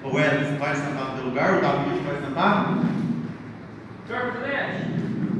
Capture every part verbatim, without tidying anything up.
Ô Wesley, você vai sentar no teu lugar? O Davi vai sentar? Senhor presidente,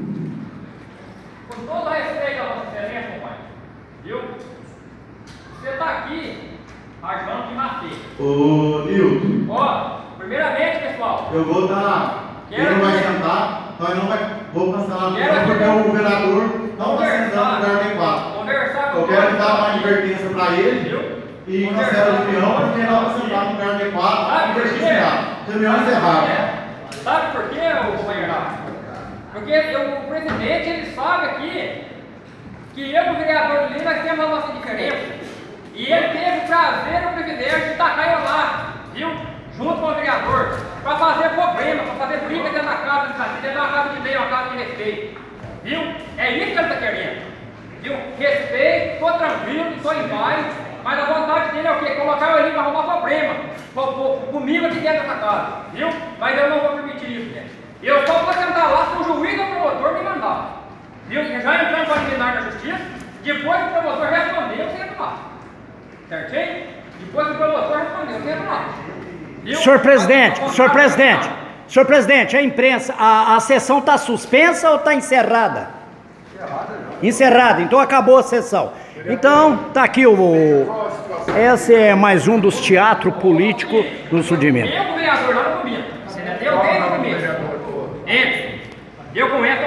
com todo respeito à Vossa Excelência, companheiro, viu? Você está aqui ajudando de nascer. Ô Nilton. Ó, primeiramente, pessoal, Eu vou dar. Ele não vai sentar, nós não vai. Vou cancelar Quero porque o vereador não está sentando no lugar tem quatro. conversar com Eu quero dar uma advertência para ele. viu? E cancela a reunião porque não vai sentar no lugar tem quatro Sabe e por quê? registrar. Reunião encerrada. Sabe por quê, ô companheiro? Porque eu, o presidente, ele sabe aqui que eu e o vereador Lima nós temos a nossa diferença. E ele teve o prazer e o privilégio de estar eu lá, viu? Junto com o vereador, para fazer problema, para fazer briga dentro da casa de Brasília, dentro da casa de lei, uma casa de respeito. Viu? É isso que ele está querendo. Viu? Respeito, estou tranquilo, estou em paz, mas a vontade dele é o quê? Colocar eu ali para arrumar problema com, com, comigo aqui dentro dessa casa. Viu? Mas eu não vou permitir isso, gente. Eu só vou sentar lá se o juiz ou o promotor me mandar. Viu? Já entrando para liminar na justiça, depois que o promotor responder, eu sento lá. Certinho? Depois que o promotor responder, eu sento lá. Viu? Senhor presidente, senhor presidente, senhor presidente, a imprensa, a, a sessão está suspensa ou está encerrada? Encerrada, então acabou a sessão. Então, tá aqui o, o esse é mais um dos teatros políticos do sul de Minas. Eu com o vereador lá no começo, você entendeu? Desde o começo. Entre. Eu com essa